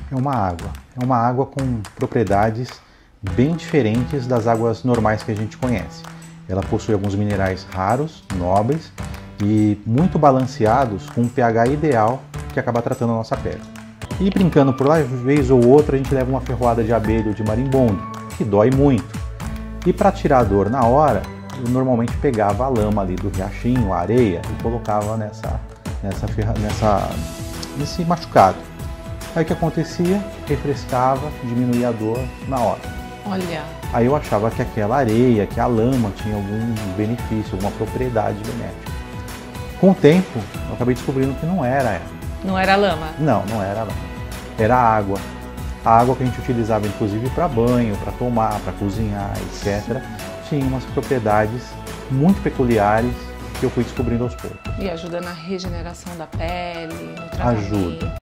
É uma água com propriedades bem diferentes das águas normais que a gente conhece. Ela possui alguns minerais raros, nobres e muito balanceados com um pH ideal que acaba tratando a nossa pele. E brincando por lá, vez ou outra, a gente leva uma ferroada de abelha ou de marimbondo, que dói muito. E para tirar a dor na hora, eu normalmente pegava a lama ali do riachinho, a areia, e colocava nesse machucado. Aí o que acontecia? Refrescava, diminuía a dor na hora. Olha. Aí eu achava que aquela areia, que a lama tinha algum benefício, alguma propriedade benéfica. Com o tempo, eu acabei descobrindo que não era ela. Não era lama? Não, não era lama. Era água. A água que a gente utilizava inclusive para banho, para tomar, para cozinhar, etc. Tinha umas propriedades muito peculiares que eu fui descobrindo aos poucos. E ajuda na regeneração da pele, no tratamento. Ajuda.